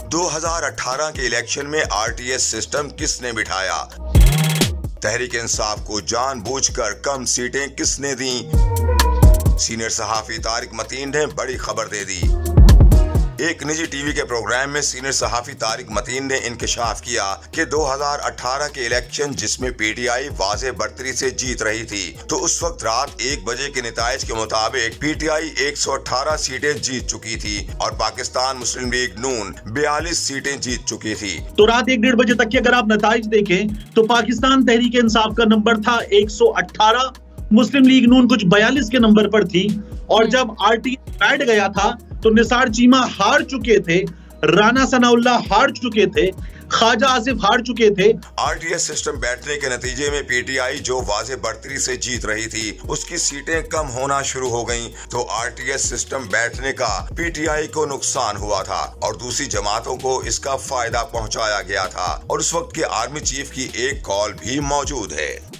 2018 के इलेक्शन में RTS system किसने बिठाया? तहरीक इंसाफ को जानबूझकर कम सीटें किसने दी? सीनियर सहाफी तारिक मतीन ने बड़ी खबर दे दी। एक निजी टीवी के प्रोग्राम में सीनियर सहाफी तारिक मतीन ने इंकशाफ किया कि 2018 के इलेक्शन जिसमें पीटीआई वाज़े बरतरी से जीत रही थी, तो उस वक्त रात 1 बजे के नताइज के मुताबिक पीटीआई 118 सीटें जीत चुकी थी और पाकिस्तान मुस्लिम लीग नून 42 सीटें जीत चुकी थी। तो रात 1-1:30 बजे तक के अगर आप नताइज देखें तो पाकिस्तान तहरीक इंसाफ का नंबर था 118, मुस्लिम लीग नून कुछ 42 के नंबर पर थी। और जब आरटीएस बैठ गया था तो निसार चीमा हार चुके थे, राना सनाउल्लाह हार चुके थे, ख्वाजा आसिफ हार चुके थे। आरटीएस सिस्टम बैठने के नतीजे में पीटीआई जो वाज़े बरतरी से जीत रही थी उसकी सीटें कम होना शुरू हो गईं, तो आरटीएस सिस्टम बैठने का पीटीआई को नुकसान हुआ था और दूसरी जमातों को इसका फायदा पहुंचाया गया था। और उस वक्त के आर्मी चीफ की एक कॉल भी मौजूद है।